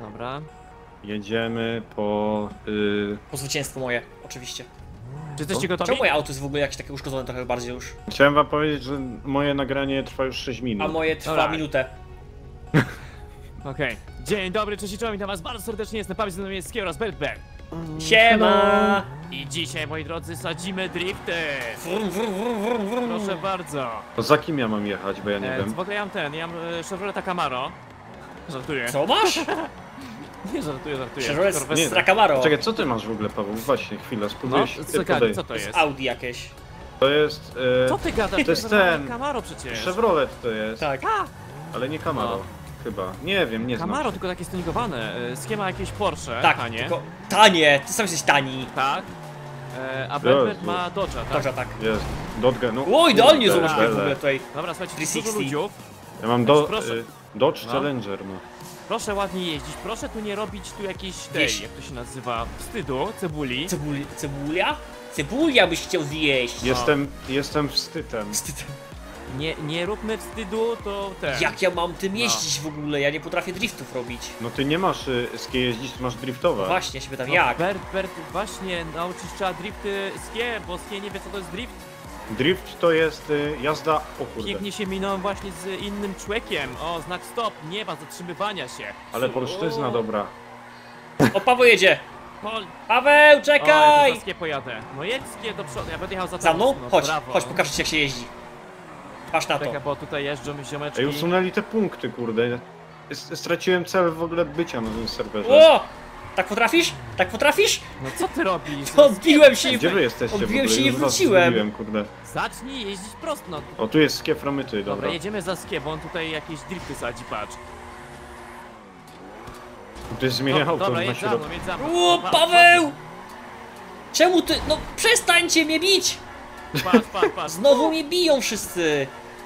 Dobra. Jedziemy po... Po zwycięstwo moje, oczywiście. Czy jesteście gotowi? Czemu moje auto jest w ogóle jakieś takie uszkodzone trochę bardziej już? Chciałem wam powiedzieć, że moje nagranie trwa już 6 minut. A moje trwa Dobra. minutę. Okej. Dzień dobry, cześć i czołem, witam was bardzo serdecznie, jestem Paweł, z nami jest Ski oraz Bertberg. Siema! I dzisiaj, moi drodzy, sadzimy drifty. Wrum, wrum, wrum, wrum, wrum. Proszę bardzo. To za kim ja mam jechać, bo ja nie wiem. W ogóle ja mam Chevroleta Camaro. Żartuję. Co masz? Nie żartuję. Chevrolet Corvette. Stra Camaro. Czekaj, co ty masz w ogóle, Paweł? Właśnie, chwilę, No, spróbuję się czekaj, co to To jest jest? Audi jakieś. To jest... Co ty gadasz? to jest normalnie ten- Camaro przecież. Chevrolet to jest, Tak. ale nie Camaro. No. Chyba. Nie wiem, nie znam. Camaro, tylko takie stuningowane. Schema jakieś Porsche, Tak, tanie. tylko tanie, ty sam jesteś tani. Tak. A Bertberg Jezu. ma Dodge'a, tak? Dobrze, tak. Jest. Dodge, no. O, idealnie kurde, zobaczmy w bele. ogóle tutaj. Dobra, słuchajcie, dużo 360. ludziów. Ja mam Proszę. Dodge No. Challenger, no. Proszę ładnie jeździć, proszę tu nie robić tu jakiejś tej, Wieś. jak to się nazywa, wstydu, cebuli. Cebulia? Cebulia byś chciał zjeść. Jestem wstydem. Wstyd. Nie róbmy wstydu, to ten. Jak ja mam tym jeździć w ogóle? Ja nie potrafię driftów robić. No ty nie masz skie jeździć, ty masz driftować. Właśnie, się pytam No, jak? Bert, właśnie nauczyć trzeba drifty skie, bo skie nie wie co to jest drift. Drift to jest jazda... O kurde. Pięknie się minąłem właśnie z innym człowiekiem. O, znak stop, nie ma zatrzymywania się. Ale polszczyzna dobra. O, Paweł jedzie! Pol... Paweł, O, ja czekaj! to za skie pojadę. No jedź skie do przodu, ja będę jechał za Za tobą. mną? No, Chodź, brawo. chodź, pokażę ci jak się jeździ. Patrz na to. Czekaj, bo tutaj jeżdżą ziomeczki. Ej, usunęli te punkty, kurde. Straciłem cel w ogóle bycia na tym serwerze. O! Tak potrafisz? Tak potrafisz? No co ty robisz? To odbiłem się i Gdzie wy jesteście w ogóle? odbiłem się i Już was wróciłem. zgubiłem, kurde. Zacznij jeździć prosto. No. O, tu jest skie framyty, Dobra, dobra. jedziemy za skie, bo on tutaj jakieś drifty sadzi, patrz. Tu jest zmienia auto Dobra, na jedź za środku. mną, jedź za mną. O, Patrz, Paweł! Czemu ty... No przestańcie mnie bić! Patrz. Znowu mnie biją wszyscy!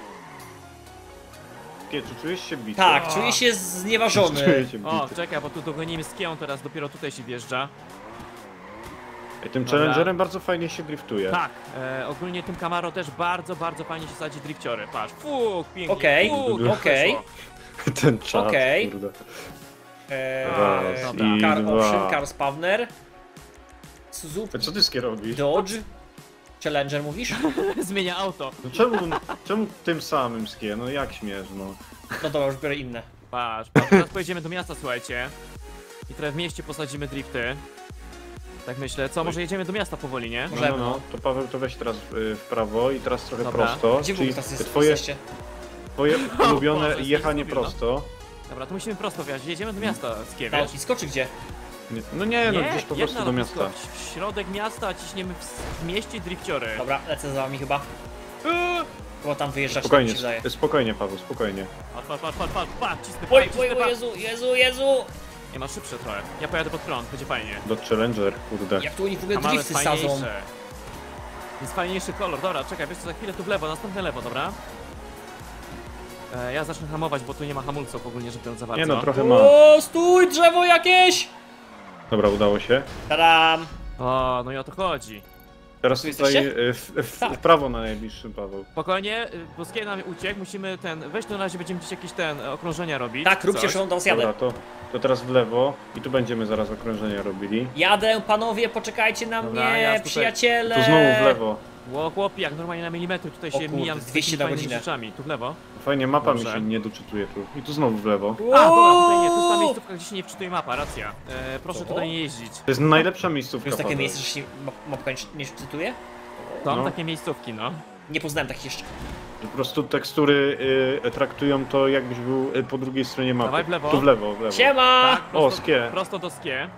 Skie, czy czujesz się bity? Tak, O. czuję się znieważony. Czuję się O, bity. czekaj, bo tu dogonimy skie, on teraz dopiero tutaj się wjeżdża. Ej, tym Dobra. Challengerem bardzo fajnie się driftuje. Tak, ogólnie tym Camaro też bardzo fajnie się sadzi drifciory, patrz. Fuk, pięknie. Okej, fuk, okej. poszło. Ten czat, Okej. kurde. Raz Car i dwa. Option, Car Spawner. Suzuki, A co ty skie robisz? Dodge. Challenger mówisz? Zmienia auto. No czemu tym samym skie? No jak śmiesz, no. No dobra, już biorę inne. Patrz, teraz pojedziemy do miasta, słuchajcie. I trochę w mieście posadzimy drifty. Tak myślę, co, może jedziemy do miasta powoli, nie? Może- No, to Paweł, to weź teraz w prawo i teraz trochę Dobra. prosto. Gdzie w Czyli ogóle teraz twoje ulubione Boże, jechanie zgubił, no. prosto. Dobra, to musimy prosto wjechać, jedziemy do miasta, skie, Na wiesz? lotnisko czy gdzie? No nie, no Nie, gdzieś po jedno prostu do lotnisko, miasta. w środek miasta, ciśniemy w mieście drifciory. Dobra, lecę za wami chyba. Chyba tam wyjeżdżać, tak mi się wydaje. Spokojnie Paweł, spokojnie. Patrz, cisnę Oj, cisnę oj, oj, Jezu! Nie ma szybsze trochę. Ja pojadę pod prąd, będzie fajnie. Do Challenger, kurde. Jak tu oni w ogóle Kamale drifty sadzą? fajniejsze. Jest fajniejszy kolor. Dobra, czekaj, wiesz co, za chwilę tu w lewo, następne lewo, dobra? Ja zacznę hamować, bo tu nie ma hamulców ogólnie, żeby ją za bardzo. Nie no, trochę ma. O, stój, drzewo jakieś! Dobra, udało się. Tadam! O, no i o to chodzi. Teraz Tu tutaj jesteście? w Tak. prawo na najbliższym, Paweł. Spokojnie, bo skie nam uciekł, musimy weź na razie, będziemy gdzieś jakieś okrążenia robić. Tak, róbcie, coś. że on teraz jadę. Dobra, to teraz w lewo i tu będziemy zaraz okrążenia robili. Jadę, panowie, poczekajcie na Dobra, mnie, ja tutaj- przyjaciele! Tu znowu w lewo. Ło, chłopi, jak normalnie na milimetry, tutaj O się kurde, mijam z 200 takimi na fajnymi godzinę. rzeczami. Tu w lewo. Fajnie, mapa mi Dobrze. się nie doczytuje tu. I tu znowu w lewo. A, dobra, tutaj nie, to jest ta miejscówka, gdzie się nie wczytuje mapa, racja. Proszę Co? tutaj nie jeździć. To jest najlepsza miejscówka, To jest takie Paweł. miejsce, że się mapka nie czytuje? Są No. takie miejscówki, no. Nie poznałem takich jeszcze. Po prostu tekstury traktują to jakbyś był po drugiej stronie mapy. Dawaj w lewo. Tu w lewo, w lewo. Siema! Tak, prosto, skie. prosto do skie.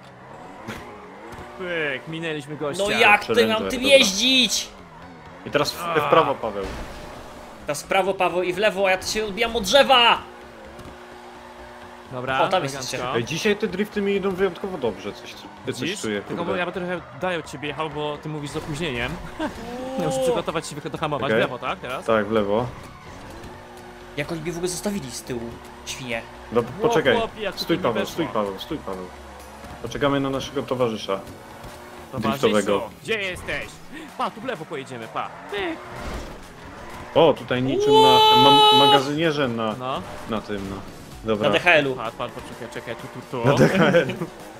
Pyk, minęliśmy gościa. No jak ty Challenger, mam tym dobra. jeździć? I teraz w prawo, Paweł. Teraz w prawo, Paweł, i w lewo, a ja to się odbijam od drzewa! Dobra, O, tam elegancko. jesteście. Ej, dzisiaj te drifty mi idą wyjątkowo dobrze, coś Widzisz? czuję, Tylko kurde. ja bym trochę dalej od ciebie jechał, bo ty mówisz z opóźnieniem. Ja muszę przygotować się do hamować. Okej. W lewo, tak? Teraz? Tak, w lewo. Jak oni mnie w ogóle zostawili z tyłu, świnie. No poczekaj, chłopie, jak tu stój nie Paweł, weszło. stój Paweł, stój Paweł. Poczekamy na naszego towarzysza. Towarzyszu, driftowego. gdzie jesteś? Pa, tu w lewo pojedziemy, pa. Pyk. O, tutaj niczym na magazynierze No. na tym, no. Dobra. Na DHL-u. Patrz, czekaj, tu. Na DHL.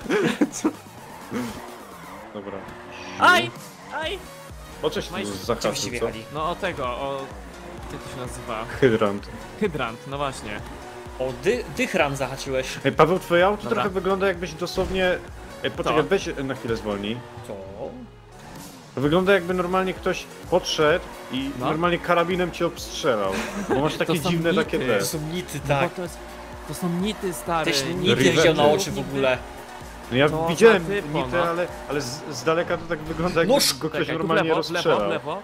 Dobra. Aj! O coś tu Gdzie Gdzie byście zahaczył, co? wjechali? No o tego, jak to się nazywa? Hydrant. Hydrant, no właśnie. O, dychran zahaczyłeś. Ej, Paweł, twoje auto Dobra. trochę wygląda jakbyś dosłownie... Ej, poczekaj, Co? weź na chwilę zwolnij. Co? To wygląda jakby normalnie ktoś podszedł i No. normalnie karabinem cię obstrzelał. Bo masz takie są dziwne mity. takie To te. są nity, No tak. bo to są nity, stary. Tyś Rivety. nity widział na oczy w ogóle. No ja To widziałem za typo, nitę, no. ale z daleka to tak wygląda jakby Noż! go ktoś Czekaj, tu w normalnie lewo, w lewo, rozstrzelał. w lewo.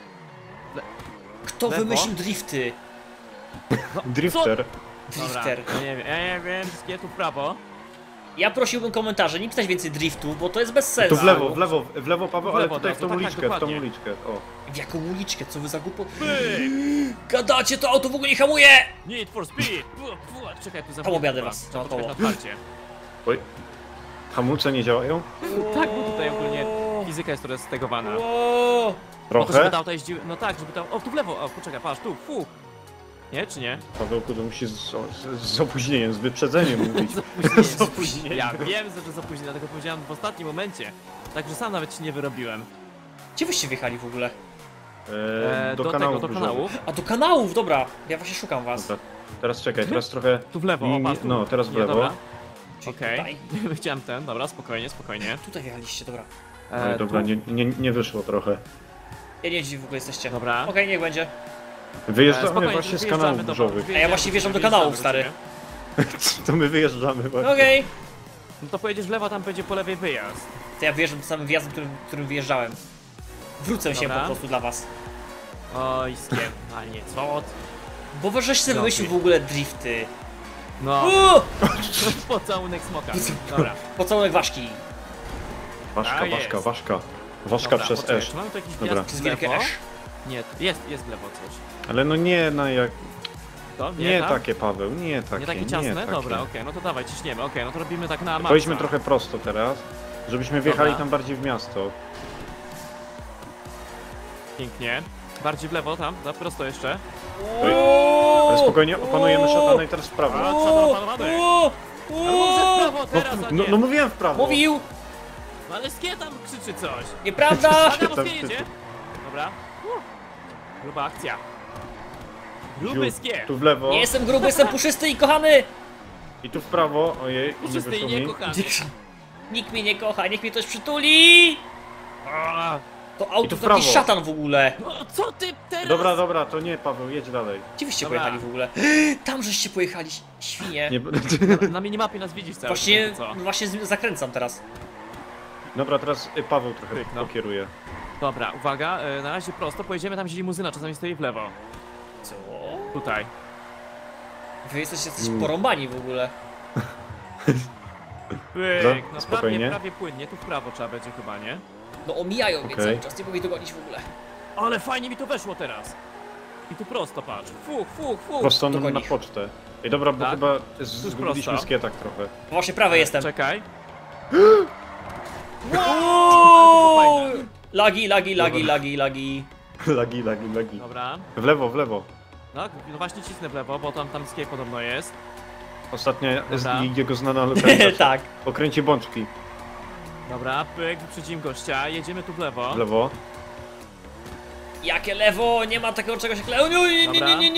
Kto Lewo? wymyślił drifty? No, Drifter. Dobra, Drifter. ja nie wiem, wszystkie tu w prawo. Ja prosiłbym komentarze, nie pisać więcej driftów, bo to jest bez sensu. Tu w lewo Paweł, W ale lewo, tutaj tak, w tą tak, uliczkę, w tą dokładnie. uliczkę. O. W jaką uliczkę? Co wy za głupo... Pyk! Gadacie, to auto w ogóle nie hamuje! Need for speed! Czekaj, tu Tam objadę was, Trzeba no, poczekać to. na otwarcie. Oj. Hamulce nie działają? Tak, bo tutaj ogólnie fizyka jest trochę stegowana. O, Po to, żeby Trochę? to auto jeździły, no tak, żeby to... O, tu w lewo, o, poczekaj, patrz, tu, fu! Nie, czy nie? Pawełku to musi z opóźnieniem, z wyprzedzeniem mówić. Z opóźnieniem. Ja wiem, że z opóźnieniem, dlatego powiedziałem w ostatnim momencie. Także sam nawet się nie wyrobiłem. Gdzie wyście wjechali w ogóle? Do kanału. do kanału. A do kanałów, dobra. Ja właśnie szukam was. Dobra. Teraz czekaj, teraz trochę... Tu w lewo, o, patrz, tu. No, teraz w Nie, lewo. dobra. Czyli Okej. tutaj. Chciałem ten, dobra, spokojnie, spokojnie. Tutaj wjechaliście, dobra. Oj, dobra, tu. nie wyszło trochę. Ja nie wiem, gdzie w ogóle jesteście. Dobra. Okej, niech będzie. Wyjeżdżamy Spokojnie, właśnie z wyjeżdżamy kanałów do- burzowych. A ja właśnie wjeżdżam do kanałów, stary. To my wyjeżdżamy właśnie. Okej. No to pojedziesz w lewo, tam będzie po lewej wyjazd. To ja wjeżdżam tym samym wjazdem, którym wyjeżdżałem. Wrócę się Dobra. po prostu dla was. Oj, skiem, a nie, co? Bo wy żeś sobie No, wymyślił w ogóle drifty. No, Uuu! pocałunek smoka. Dobra. Pocałunek ważki. Ważka, Tak ważka, jest. ważka. Ważka Dobra, przez poczekaj, esz. czy mamy tu jakiś Dobra. wjazd Przez w wielkie lewo? esz. Nie, jest w lewo coś. Ale no nie, no jak... To? Nie tak? takie, Paweł, nie takie. Nie takie ciasne? takie. Dobra, okej, no to dawaj, ciśniemy, okej, no to robimy tak na maksa. Pojedźmy trochę prosto teraz, żebyśmy wjechali Dobra. tam bardziej w miasto. Pięknie. Bardziej w lewo tam, na prosto jeszcze. Ale spokojnie, opanujemy szatana i teraz w prawo. A, co opanowany? Ale może w prawo No, teraz, a no, nie. no mówiłem w prawo. Mówił! No ale skie tam krzyczy coś. Nieprawda! Aga, bo tam skie jedzie. krzyczy. Dobra. Gruba akcja. Gruby Ziu, skie. tu w lewo Nie jestem gruby, jestem puszysty i kochany! i tu w prawo. Ojej, nie Puszysty i wyszło mi. niekochany. Nikt mnie nie kocha, niech mnie ktoś przytuli! A, To I auto tu w to jakiś prawo. szatan w ogóle. no co ty teraz? Dobra, to nie Paweł, jedź dalej. Gdzie wyście Dobra. pojechali w ogóle? Tam żeście pojechali, świnie. Nie... Na minimapie nas widzisz cały Właśnie, czas, co? właśnie zakręcam teraz. Dobra, teraz Paweł trochę Pyk, no. pokieruje. Dobra, uwaga, na razie prosto, pojedziemy tam gdzie limuzyna, czasami stoi w lewo. Co? Tutaj. Wy jesteście porąbani w ogóle. Pyk, no spokojnie. prawie płynnie, tu w prawo trzeba będzie chyba, nie? No omijają mnie Okej. cały czas, nie mogę ich dogonić w ogóle. Ale fajnie mi to weszło teraz. I tu prosto, patrz. Fuch. Prosto do na nich. pocztę. I dobra, bo Tak? chyba Tuż zgubiliśmy prosto. skietak trochę. Właśnie prawy jestem. Czekaj. Wow! Lagi. Lagi. Dobra. W lewo. No właśnie cisnę w lewo, bo tam skie podobno jest. Ostatnia Dobra. jego znana lokalizacja. Tak. Okręcie bączki. Dobra, pyk, wyprzedzimy gościa, jedziemy tu w lewo. W lewo. Jakie lewo? Nie ma takiego czegoś jak lewo. Nie.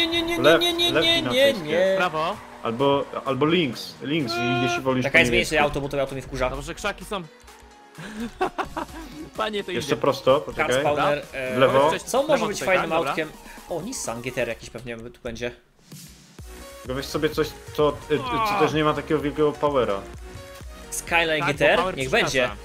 Prawo. Albo links, jeśli wolisz Czekaj, po zmienię sobie niemiecku. auto, bo to auto mnie wkurza. Dobrze, krzaki są. Panie, to Jeszcze idzie. prosto, Car poczekaj. spawner. W lewo. Cześć, Co w może lewo być tutaj, fajnym tak? Dobra. autkiem? O, Nissan GTR jakiś pewnie tu będzie. Tylko weź sobie coś, co też nie ma takiego wielkiego powera. Skyline Tak, bo GTR? power Niech przeszkadza. będzie.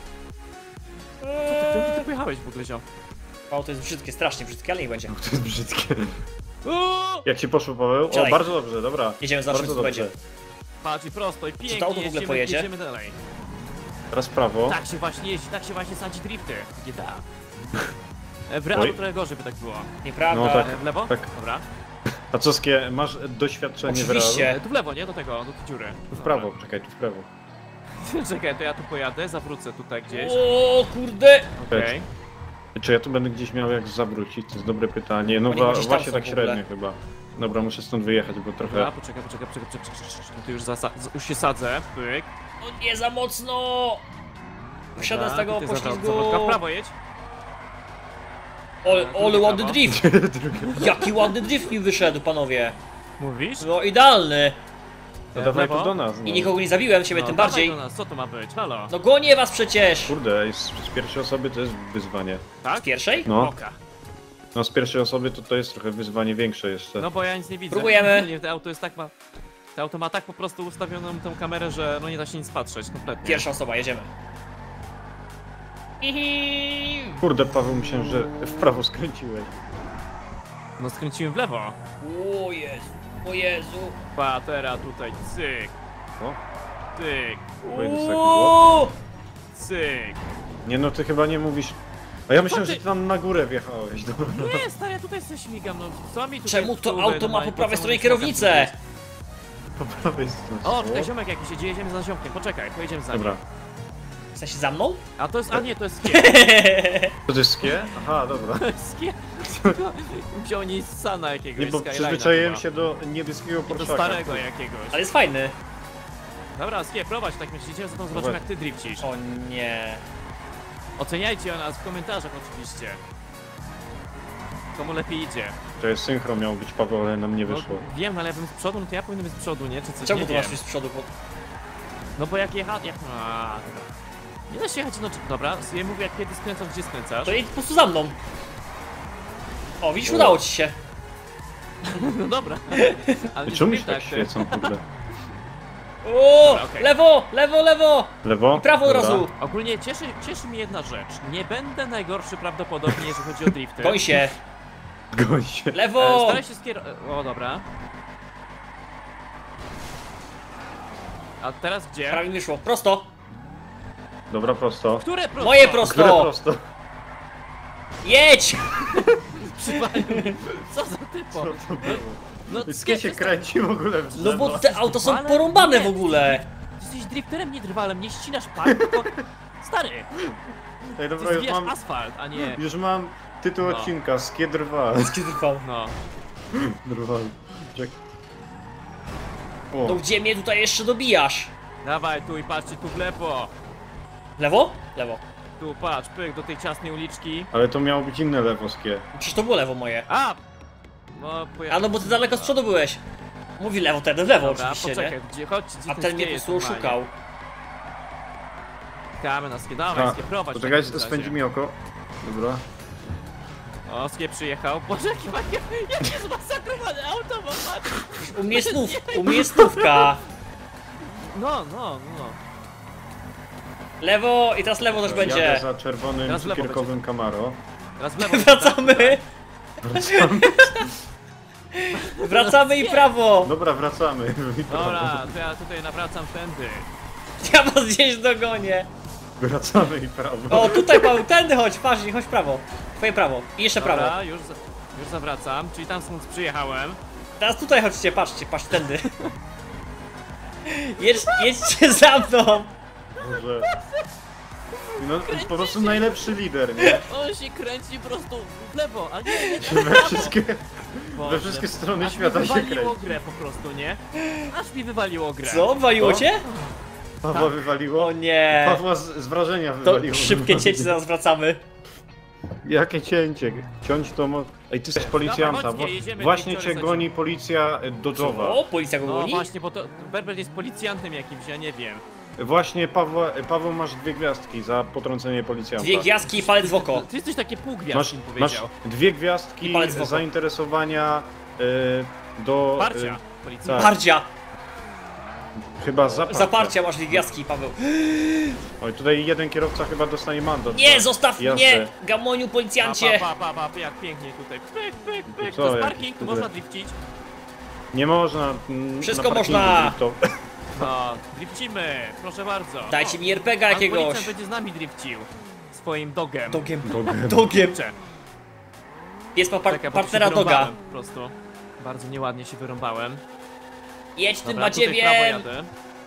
Co ty pojechałeś w ogóle, zio? Auto jest brzydkie, strasznie brzydkie, ale niech będzie. To jest brzydkie. Uuu! Jak ci poszło, Paweł? O, Siadaj. bardzo dobrze, dobra. Jedziemy, zobaczymy Bardzo co dobrze. będzie. Patrz i prosto i pięknie to auto w ogóle pojedzie? jedziemy dalej. Teraz w prawo. Tak się właśnie jeździ, tak się właśnie sadzi drifty. GTA. W realu Oj. trochę gorzej by tak było. Nieprawda. No tak. W lewo? Tak. Dobra. A co skie, masz doświadczenie w realu? Oczywiście. Tu w lewo, nie? Do tego, do tej dziury. Tu w prawo, czekaj, tu w prawo. Czekaj, to ja tu pojadę, zawrócę tutaj gdzieś. O kurde! Okej. Czy ja tu będę gdzieś miał jak zawrócić? To jest dobre pytanie. No Oni gdzieś tam właśnie są tak w ogóle. średnio chyba. Dobra, muszę stąd wyjechać, bo trochę... Dobra, poczekaj. Tu już się sadzę, pyk. O nie, za mocno! Wysiadam z tego Tutaj poślizgu. zawrotka, w prawo jedź. Ale ładny prawo. drift! Jaki ładny drift mi wyszedł, panowie! Mówisz? No idealny! No dawaj lewo. tu do nas, no. I nikogo nie zabiłem, siebie No, tym dawaj bardziej. do nas, co to ma być? Halo? No gonię was przecież! Kurde, z pierwszej osoby to jest wyzwanie. Z Tak? pierwszej? No, Oka. no z pierwszej osoby to jest trochę wyzwanie większe jeszcze. No bo ja nic nie widzę. Próbujemy. Nie, to auto jest tak to auto ma tak po prostu ustawioną tą kamerę, że no nie da się nic patrzeć kompletnie. Pierwsza osoba, jedziemy. Hihi. Kurde, Paweł, myślałem, że w prawo skręciłeś. No skręciłem w lewo. O Jezu, o Jezu. Patera tutaj, cyk, O, tyk, pojedę sobie było. Uuu. cyk. Nie no, ty chyba nie mówisz... A ja myślałem, ty? że ty tam na górę wjechałeś. Dobra. Nie, stary, ja tutaj sobie śmigam, no co mi tutaj... Czemu to próby auto ma normalnie po prawej po stronie całym kierownicę? Po prawej stronie. O, tutaj ziomek jakiś jedzie, jedziemy za ziomkiem, poczekaj, pojedziemy za nim. Dobra. W sensie za mną? A to jest, a nie, to jest skie. To jest skie? Aha, dobra. Skie? Wziął Nissana jakiegoś, Nie, bo Skyline'a przyzwyczaiłem chyba. się do niebieskiego I do Porszaka. starego jakiegoś. Ale jest fajny. Dobra, Skie, prowadź, tak myślicie, idziemy za tą, zobaczymy jak ty drifcisz. O nie. Oceniajcie o nas w komentarzach oczywiście. Komu lepiej idzie. To jest synchro miał być, Paweł, ale nam nie No, wyszło. wiem, ale ja bym z przodu, no to ja powinienem być z przodu, nie? Czy coś, Czemu nie tu wiem. masz być z przodu? Bo... No bo jak jechać... A, dobra. Nie da się jechać, no dobra, ja mówię jak kiedy skręcasz, gdzie skręcasz. To jedź po prostu za mną. O, widzisz, O. udało ci się. No dobra. Ale nie Czemu mi wiem się tak świecą, kurde? O, Dobra, okej. lewo, lewo, lewo. Lewo? I prawo od Dobra. razu. Ogólnie cieszy mnie jedna rzecz. Nie będę najgorszy prawdopodobnie, jeżeli chodzi o drifty. Goń się. Goń się. Lewo. Staraj się skierować... O, dobra. A teraz gdzie? Prawie mi wyszło. Prosto. Dobra, prosto. Które prosto? Moje Które prosto. prosto? Jedź. Przypalił. Co za typo? Co to było? No, Skie się kręci w ogóle w No bo drzewo. te auta są Ale porąbane nie. w ogóle. Ty jesteś drifterem, nie drwalem, nie ścinasz park, tylko... Stary, Ej, ty dobra, już zbijasz mam, asfalt, a nie... już mam tytuł No. odcinka. Skie drwa. No. Drwa. Czek. No O, gdzie mnie tutaj jeszcze dobijasz? Dawaj tu i patrzcie, tu w lewo. Lewo? Lewo. Tu patrz, pyk, do tej ciasnej uliczki. ale to miało być inne lewo skie. Przecież to było lewo moje. A! No, A no bo ty daleko z przodu byłeś. Mówi lewo, ten w lewo Dobra, oczywiście, poczekaj, nie? gdzie, chodź, gdzie A ten mnie po prostu oszukał. Kamy na skie, dawaj, A, skie, prowadź. poczekaj, w takim spędzi razie. mi oko. Dobra. O, skie przyjechał. Boże, jakie zmasakrowane auto, bo patrz. U mnie jest stówka. No. Lewo i teraz lewo też Jadę będzie. za czerwonym Teraz w lewo cukierkowym Camaro. Teraz w lewo. Wracamy. Wracamy. Wracamy i prawo. Dobra, wracamy. Dobra, to ja tutaj nawracam tędy. Ja was gdzieś dogonię. Wracamy i prawo. O, tutaj Paweł, tędy chodź, patrz, chodź w prawo. Twoje prawo. I jeszcze prawo. Dobra, już zawracam, czyli tam stąd przyjechałem. Teraz tutaj chodźcie, patrzcie, patrz tędy. Jedźcie za mną. Może... No, po prostu najlepszy lider, nie? On się kręci po prostu w lewo, a nie tak w We prawo. wszystkie, Boże, we wszystkie strony aż świata mi się wywaliło kręci. grę po prostu, nie? Aż mi wywaliło grę. Co, waliło Co? cię? Pawła wywaliło? O nie. Pawła z wrażenia To wywaliło. szybkie cięcie, zaraz wracamy. Jakie cięcie? Ciąć to mo... Ej, ty jesteś policjanta. chodźcie, jedziemy, Właśnie Wiktoria, cię goni policja dodżowa. O, policja go No goni? właśnie, bo to Berbert jest policjantem jakimś, ja nie wiem. Właśnie, Paweł, masz 2 gwiazdki za potrącenie policjanta. 2 gwiazdki i palec w oko. Ty jesteś takie pół Masz, gwiazdki, masz powiedział. 2 gwiazdki I palec w oko. zainteresowania do... Parcia, policja. tak. Parcia. Chyba zaparcia. Zaparcia masz 2 gwiazdki, Paweł. Oj, tutaj jeden kierowca chyba dostanie mandat. Nie, za zostaw jazdę. mnie, gamoniu policjancie. Pa, jak pięknie tutaj. Pyk, pyk, pyk. Co, To jest jakiś parking, tu tutaj- można drifcić. Nie można. Wszystko na parkingu można. driftować. No, drifcimy, proszę bardzo. Dajcie mi RPGa Pan jakiegoś. policjant będzie z nami drifcił. Swoim dogiem. Dogiem. Dogiem. Dogiem. Kurczę, Jest ma czekaj, bo tu się partnera doga. wyrąbałem Po prostu. Bardzo nieładnie się wyrąbałem. Jedź tym Dobra, tutaj w prawo badziewiem. jadę.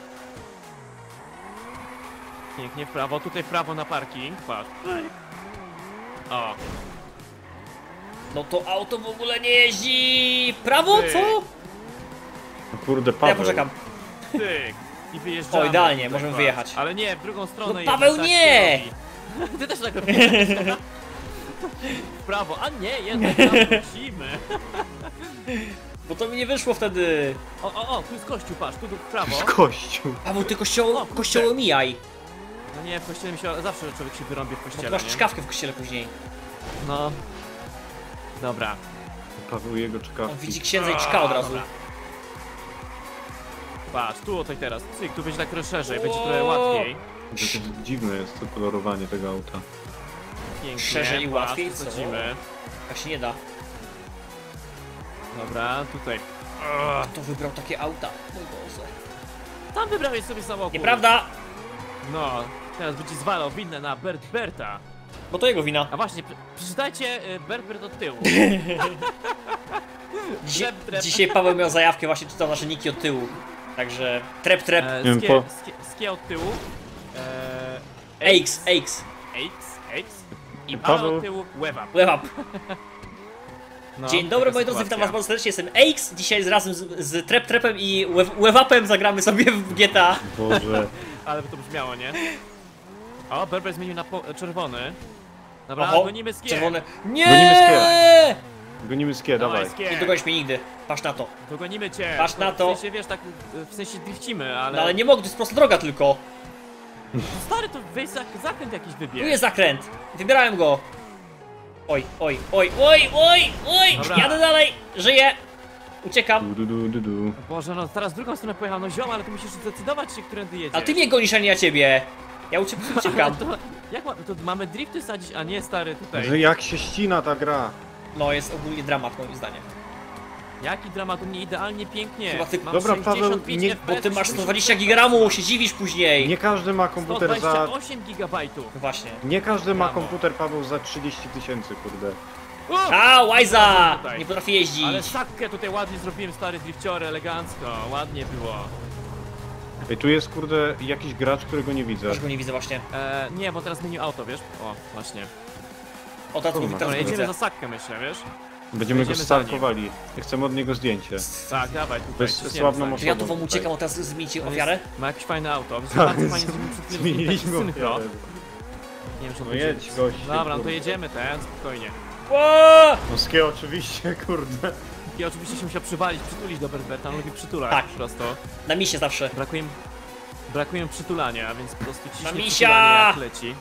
Pięknie w prawo, tutaj w prawo na parking. Patrz. O. No to auto w ogóle nie jeździ! Prawo, Ty. co? No kurde, To Paweł. ja poczekam. Tyk. I wyjeżdżamy. O, idealnie, Tak, możemy patrz. wyjechać. Ale nie, w drugą stronę. No, jednak Paweł, tak nie! się robi. Ty też tak robisz. W prawo, a nie, jednak tam wrócimy. Bo to mi nie wyszło wtedy. O, tu jest kościół, patrz, tu w prawo. W kościół. Paweł, ty O, kościoło kurde. omijaj. No nie, w kościele mi się zawsze człowiek się wyrąbie w Bo ty kościele, masz nie? czkawkę w kościele później. No. Dobra. Paweł jego On czkawki. widzi księdza i czka od razu. Dobra. Patrz, tu tutaj teraz. Cyk, tu będzie tak trochę szerzej, będzie Wow. trochę łatwiej. To dziwne jest to kolorowanie tego auta. Pięknie. Szerzej i patrz, łatwiej, co? wsadzimy. Tak się nie da. Dobra, tutaj. To wybrał takie auta. Mój Boże. Tam wybrałeś sobie samochód. Nieprawda! No, teraz będzie zwalał winę na Berta. Bo to jego wina. A właśnie, przeczytajcie Bert od tyłu. Dzisiaj, Trep, trep. dzisiaj Paweł miał zajawkę, właśnie czytał nasze niki od tyłu. Także trep. wiem, Skie od tyłu. X. X. I Paweł. Paweł od tyłu, web up. Web up. No, Dzień dobry taka moi drodzy, witam sytuacja. was bardzo serdecznie, jestem X. Dzisiaj razem z Trepem i Web-upem zagramy sobie w GTA. Boże. Ale by to brzmiało, nie? O, Berber zmienił na czerwony. Dobra, Oho, gonimy skie. czerwony. Gonimy Nie! Gonimy skie, dawaj. skie. Nie dogonisz mnie nigdy. Patrz na to. Dogonimy cię. Patrz na to. W sensie, wiesz, tak, w sensie drifcimy, ale... No ale nie mogę, to jest prosta droga tylko. Stary, to weź zakręt jakiś Tu wybierz. jest zakręt. Wybierałem go. Oj. Dobra. Jadę dalej. Żyję. Uciekam. Du. Boże, no teraz w drugą stronę pojechał, no ziom, ale tu musisz zdecydować się, którędy jedziesz. A ty mnie gonisz, a nie ja ciebie. Ja uciekam. To, to mamy drifty sadzić, a nie stary tutaj. Że jak się ścina ta gra. No jest ogólnie dramat moim zdaniem. Jaki dramat, u mnie idealnie, pięknie. Chyba ty- Mam Dobra, 65 Paweł, nie- FPS, Bo ty masz 70 120 gigamu, się dziwisz później. Nie każdy ma komputer za... 128 gigabajtów. No właśnie. Nie każdy ma Brawo. komputer, Paweł, za 30 000, kurde. A, Łajza! Tutaj. Nie potrafi jeździć. Ale sakkę tutaj ładnie zrobiłem, stary drifciory, elegancko, ładnie było. Ej, tu jest, kurde, jakiś gracz, którego nie widzę. Też go nie widzę właśnie. Nie, bo teraz zmienił auto, wiesz? O, właśnie. O, teraz mówi, Dobra, teraz Dobra, go jedziemy widzę. za sakkę, myślę, wiesz? Będziemy go Jedziemy za nim. stalkowali. Chcemy od niego zdjęcie. Tak, dawaj tutaj. To jest ciśniemy sławną sakkę. Czy ja tu osobą wam tutaj. uciekam, o teraz zmienicie On ofiarę? jest- Ma jakieś fajne auto. Tak, Bardzo fajnie zrobimy przed chwilą zmieniliśmy taki synchro. ofiarę. Nie wiem, czy on No będzie- jedź, gościu, Dobra, no to kurde. jedziemy ten, spokojnie. Ło! No skie oczywiście, kurde. I oczywiście się musiał przywalić, przytulić do Berberta, on lubi przytulać Tak. po prostu. Na misie zawsze. Brakuje mi przytulania, więc po prostu ciśnie misia! przytulanie jak leci.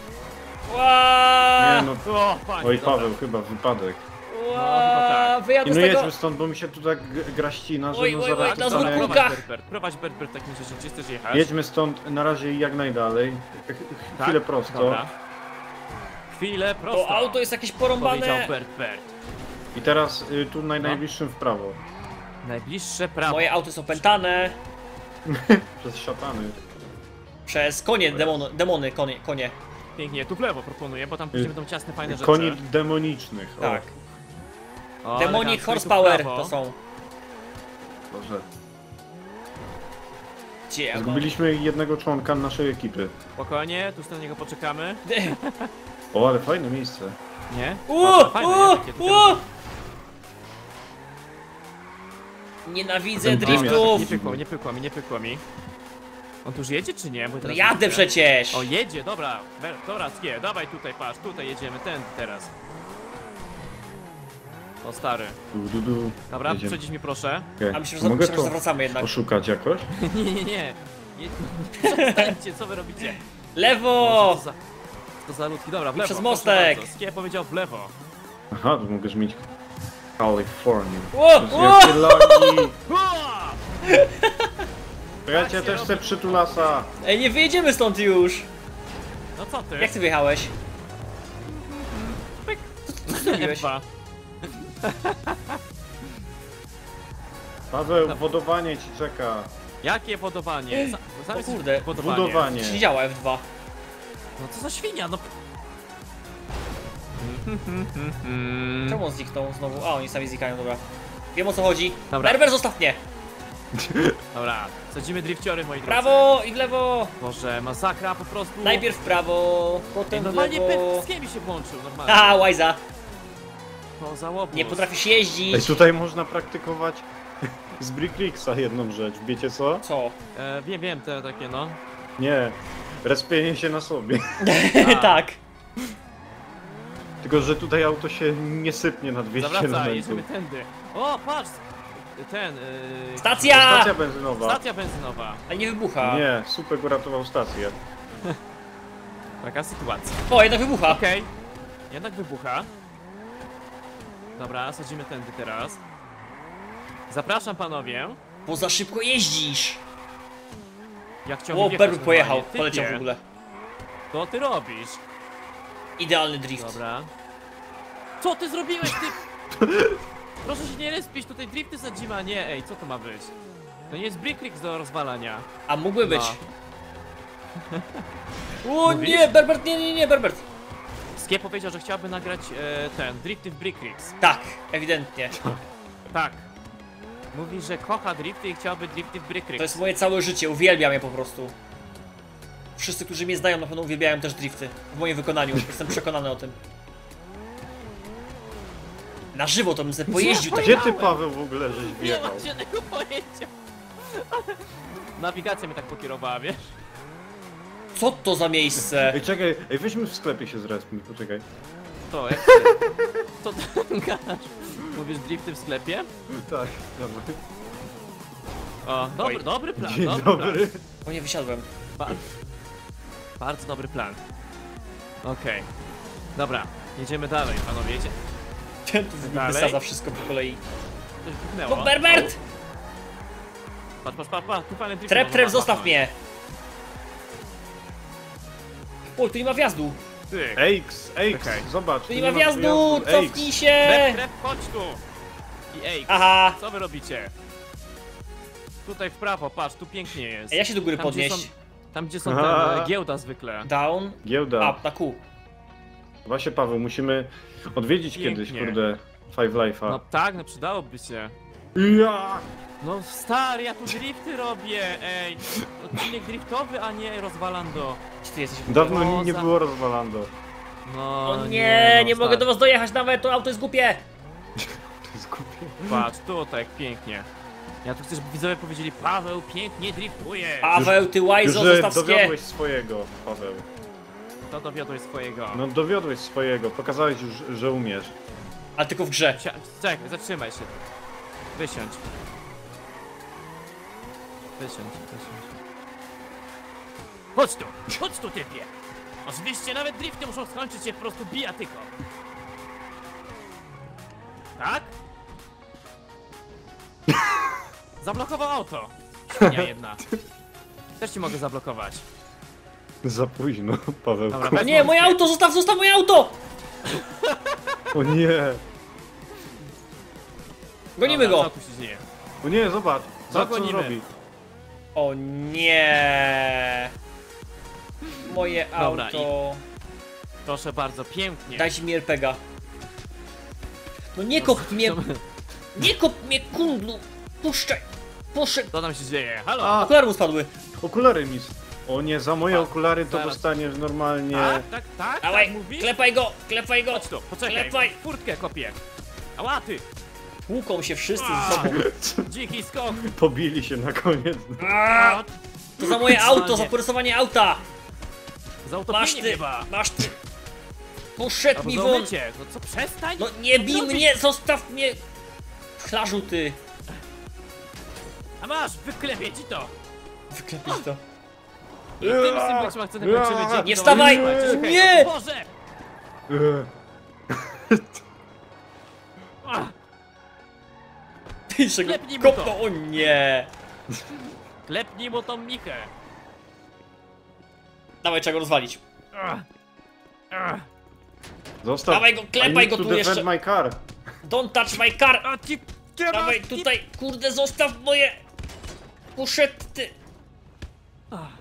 Ła! Nie no. O, panie, Oj, dobra. Paweł, chyba wypadek. chyba tak. Wyjadę I no z tego. jedźmy stąd, bo mi się tu tak gra ścina, że Oj, no oj, zaraz oj, na zostanę- złych Prowadź kółkach. Berbert, prowadź Berbert takim rzeczy, gdzie chcesz jechać. Jedźmy stąd na razie jak najdalej. Chwilę prosto. Tak? Dobra. Chwilę prosto. To auto jest jakieś Powiedział porąbane. Berbert. I teraz tu najbliższym w prawo. Najbliższe prawo. Moje auto jest opętane Przez szatany. przez konie, demony, konie. Pięknie, tu w lewo proponuję, bo tam później będą ciasne, fajne rzeczy. Koni demonicznych. O, Tak. O, Demonic elegancko, i tu w horsepower prawo. to są. Boże. Gdzie ja mam? Zgubiliśmy jednego członka naszej ekipy. Spokojnie, tu na niego poczekamy. O, ale fajne miejsce. Nie? Fajne, Fajne, Nienawidzę Ten driftów! Nie pykło mi. On tu już jedzie czy nie? Bo No teraz jadę widzę. przecież! O, jedzie, dobra. Dobra, skie, dawaj tutaj, patrz, tutaj jedziemy, ten teraz. O, stary. Du. Dobra, Jedziemy. przedzić mi proszę. Okej. A myślę, że Mogę to zawracamy jednak. oszukać jakoś? Nie. Przestańcie, co wy robicie? Lewo! Boże, to za ludki, dobra, w lewo. przez proszę mostek. bardzo. Skie powiedział w lewo. Aha, to mogę mieć California. O, Jezu, o! jakie lagi! Ua! Czekajcie, ja też chcę przytulasa. Ej, nie wyjedziemy stąd już! No co ty? Jak ty wyjechałeś? Co ty zrobiłeś? F2. Paweł, wodowanie ci czeka. Jakie wodowanie? O Zamiast kurde, wodowanie. Budowanie. Czy nie działa F2? No co za świnia, no. Czemu on zniknął znowu? A, oni sami znikają, dobra. Wiem o co chodzi. Dobra. Berber, zostaw mnie! Dobra, sadzimy drifciory, moi drodzy. Prawo i w lewo! Boże, masakra po prostu. Najpierw w prawo, potem w Normalnie lewo. z mi się włączył, normalnie. Aha, Łajza! Poza łobuz. Nie potrafisz Ej, jeździć. tutaj można praktykować z Bricklicksa jedną rzecz, wiecie co? Co? Wiem, te takie no. Nie, respienie się na sobie. A. Tak. Tylko, że tutaj auto się nie sypnie na 200 Zawracaj, elementów. jedziemy tędy. O, patrz! Ten, Stacja! Stacja benzynowa. stacja benzynowa. Ale nie wybucha. Nie, Supek uratował stację. Taka sytuacja. O, jednak wybucha. Okej. Jednak wybucha. Dobra, sadzimy tędy teraz. Zapraszam panowie. Bo za szybko jeździsz. Jak chciałbym O, wjechać Berber normalnie. pojechał. Typie, Poleciał w ogóle. Co ty robisz? Idealny drift. Dobra. Co ty zrobiłeś, ty? Proszę się nie respić, tutaj drifty sadzimy, a nie, ej, co to ma być? To nie jest Bricklick do rozwalania. A mógłby być. No. O Mówisz? nie, Berbert, nie, Berbert. Skie powiedział, że chciałby nagrać ten, drifty w Bricklicks. Tak, ewidentnie. Tak. Mówi, że kocha drifty i chciałby drifty w To Bricklicks. jest moje całe życie, uwielbiam je po prostu. Wszyscy, którzy mnie znają, na pewno uwielbiają też drifty. W moim wykonaniu, jestem przekonany o tym. Na żywo to bym sobie pojeździł tak. Gdzie ty, Paweł, w ogóle żeś Nie wjechał? mam żadnego pojęcia. Nawigacja mnie tak pokierowała, wiesz? Co to za miejsce? Ej, czekaj, ej, weźmy w sklepie się zrespmy, poczekaj. To, jak ty? Co ty gadasz? Mówisz drifty w sklepie? Tak, dobra. O, Oj. dobry plan, Dzień dobry dobry. O nie, wysiadłem. plan. Bardzo dobry plan. Okej. Dobra, jedziemy dalej, panowie, jedzie. Ten tu w ogóle Dalej? wysadza wszystko po kolei. Coś puknęło. No Berbert! Patrz, tu fajny drift. Trep, można zostaw machnąć. mnie! O, tu nie ma wjazdu! Ty. Eix, Czekaj. zobacz. Tu nie ma wjazdu! Cofnij się! Trep, chodź tu. I ej, Aha! co wy robicie? Tutaj w prawo, patrz, tu pięknie jest. A ja się do góry Tam, gdzie podnieść. Tam gdzie są Aha. te giełda zwykle. Down, Giełda. up, na Q. Właśnie, Paweł, musimy odwiedzić Pięknie. kiedyś, kurde, Five Life'a. No tak, no przydałoby się. Ja! No stary, ja tu drifty robię, ej. Odcinek driftowy, a nie rozwalando. Gdzie ty jesteś? Dawno nie za- było rozwalando. No O nie, nie no, mogę stary. do was dojechać nawet, to auto jest głupie! To jest głupie. Patrz, tutaj jak pięknie. Ja tu chcę, żeby widzowie powiedzieli, Paweł pięknie driftuje. Paweł, ty łajzo, Już, że zostaw skie! dowiodłeś swojego, Paweł. To dowiodłeś swojego. No dowiodłeś swojego, pokazałeś już, że umiesz. Ale tylko w grze. Czekaj, zatrzymaj się. Wysiądź. Wysiądź. Chodź tu typie. Oczywiście nawet drifty muszą skończyć się po prostu bijatyką. Tak? Zablokował auto. Świnia jedna. Też ci mogę zablokować. Za późno, Paweł. Dobra, O weź nie, moje auto, zostaw moje auto! O nie! Gonimy Dobra, go! Co tu się dzieje? O nie, zobacz! Zobacz, co on Dogonimy. robi. O nie! Moje Dobra, auto. Proszę bardzo, pięknie. Dajcie mi RPGa. No nie kop mnie, nie kop mnie, kundlu! Puszczaj! Puszczaj! Co tam się dzieje? Halo? A, Okulary mu spadły. okulary mi... O nie, za moje okulary to zaraz. dostaniesz normalnie... Tak, Dawaj, mówi? klepaj go! Chodź tu, poczekaj. Klepaj. Furtkę kopię. Ała ty, Tłuką się wszyscy A. ze sobą. dziki skok. Pobili się na koniec. A, to za moje auto, Normalnie. za porysowanie auta! Za Masz utopienie ty, chyba. masz ty! Poszedł Albo mi za won! umycie. No co, przestań? No nie Co bij robisz? mnie, zostaw mnie! Chlarzu ty! A masz, wyklepię ci to. Wyklepić to. I tym symbolicznym akcentem kończymy dzięki. Nie za wstawaj! uwagę. Czekaj, Nie! Boże! Ach, Jeszcze go Klepnij mu to. kopnął, o nie! klepnij mu tą michę. Dawaj, trzeba go rozwalić. Ach, ach. Zostaw. Dawaj go, klepaj I need go to tu defend jeszcze. my car. Don't touch my car! A ci... Dawaj tutaj, kurde, zostaw moje... Poszedł ty! Ach.